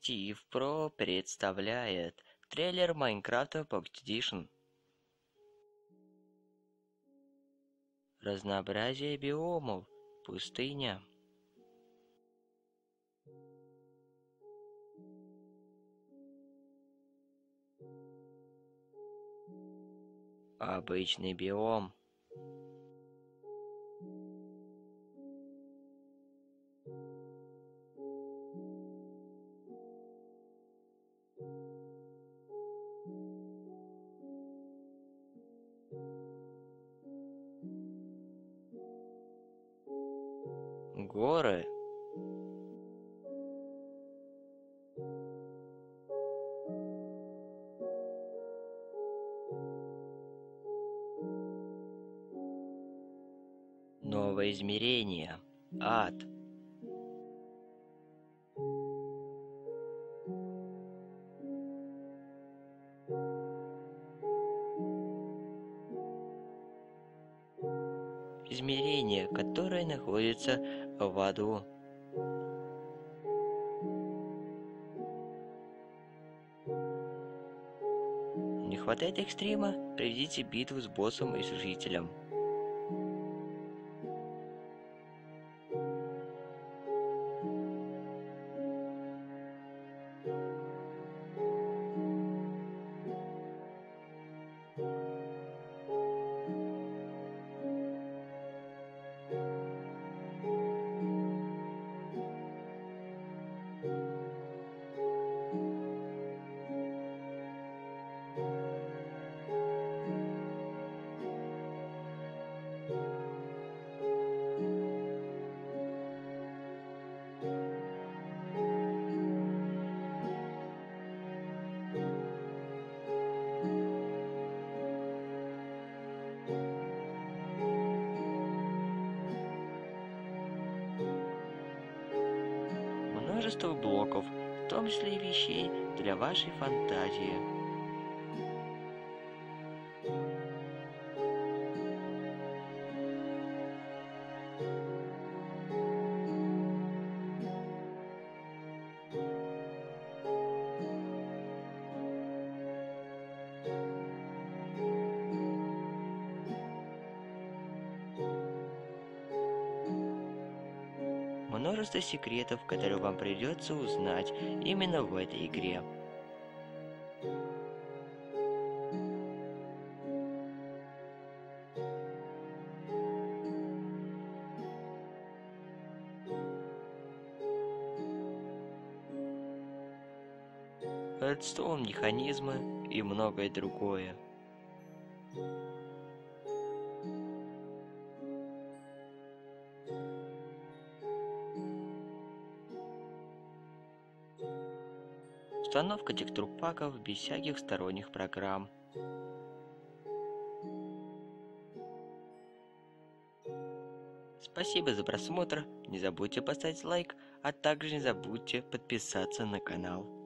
Steve Pro представляет трейлер Minecraft Pocket Edition. Разнообразие биомов. Пустыня. Обычный биом. Горы. Новое измерение. Ад. Измерение, которое находится в аду. Не хватает экстрима? Проведите битву с боссом и служителем. Множество блоков, в том числе и вещей для вашей фантазии. Множество секретов, которые вам придется узнать именно в этой игре. Редстоун механизмы и многое другое. Установка текстур-паков без всяких сторонних программ. Спасибо за просмотр, не забудьте поставить лайк, а также не забудьте подписаться на канал.